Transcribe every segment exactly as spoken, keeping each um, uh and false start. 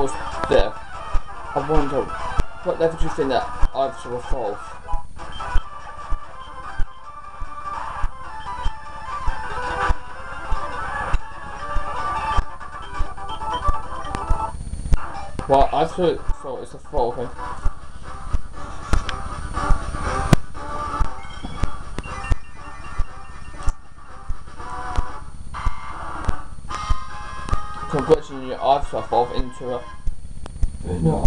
was there. I wonder, what level do you think that I've to evolve? Well, I thought, thought it's evolving. Congratulations, your I've evolved into a no.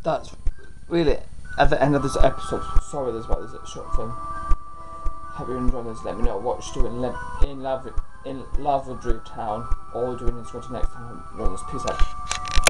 that's really at the end of this episode. Sorry, this was a short film. Hope you enjoyed this. Let me know what you're doing in Love in Lavender Town, or doing this. Go to next time. Peace out.